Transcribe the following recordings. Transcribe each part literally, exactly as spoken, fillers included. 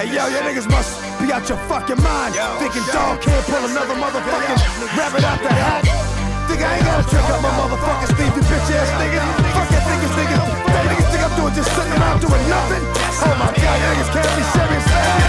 Hey yo, your niggas must be out your fucking mind. Yo, Thinking dog can't pull another motherfucking rabbit out the hat. Think I ain't gonna trick up my motherfucking sleeve, you bitch ass niggas. Fuck that niggas, niggas. That niggas think I'm doing just sitting around doing nothing. Oh my god, you niggas can't be serious.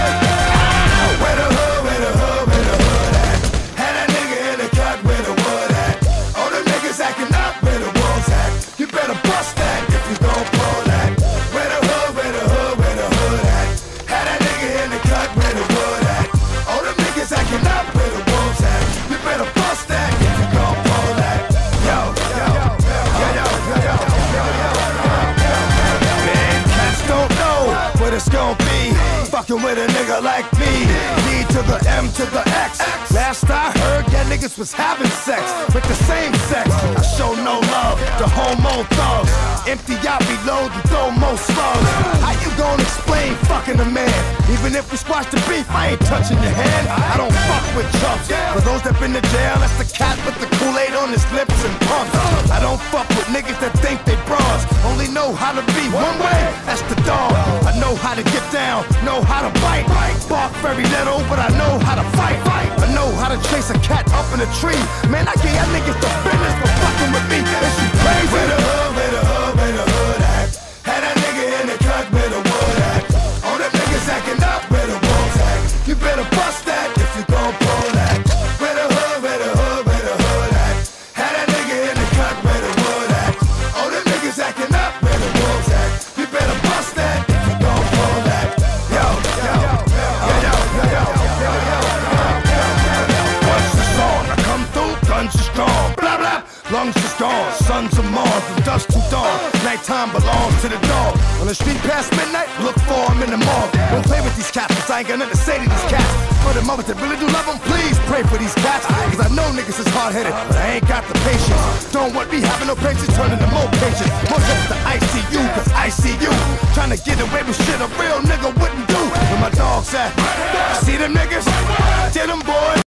Where the hood, where the hood, where the hood at? Had that nigga in the cut where the wood at. All the niggas acting up where the wolves at. You better bust that if you gon' pull that. Where the hood, where the hood, where the hood at? Had that nigga in the cut where the wood at. All the niggas acting up where the wolves at. You better bust that if you gon' pull that. Yo, yo, yo, yo, yo, yo, yo, yo, yo. Man, cats don't know what it's gon' be. Fucking with a nigga like me. D to the M to the X. Last I heard, yeah, niggas was having sex with the same sex. I show no love to homo thugs. Empty out, reload, and throw more slugs. How you gonna explain fucking a man? Even if we squash the beef, I ain't touching your hand. I don't fuck with chumps. For those that been to jail, that's the cat with the Kool-Aid on his lips and pumps. I don't fuck with niggas that think they bras. Only know how to be one way, that's the dog. I know how to get down, know how to bite. Bark very little, but I know how to fight. I know how to chase a cat up in a tree. Man, I gave y'all niggas the business for fucking with me. Is you crazy? Where the hood, where the hood, where the hood at? Had that nigga in the cut where the wood at. All them niggas acting up where the wolves at. You better bust that if you gon' pull that. Where the hood, where the hood, where the hood at? Had that nigga in the cut where the wood at. All them niggas acting up where the wolves at. You better bust that if you gon' pull that. Yo, yo, yo, yo, yo, yo, yo, yo, yo. Once it's on, I come through, guns is strong. Blah blah, lungs is gone. Sons of Mars, from dusk to dawn. Nighttime belongs to the dog. On the street past midnight, look for him in the morgue. Don't play with these cats, cause I ain't got nothing to say to these cats. For the mothers that really do love them, please pray for these cats. Cause I know niggas is hard-headed, but I ain't got the patience. Don't want me having no patience, turning to more patience. More trips to I C U, cause I see you trying to get away with shit a real nigga wouldn't do. Where my dogs at? See them niggas? Get them boys.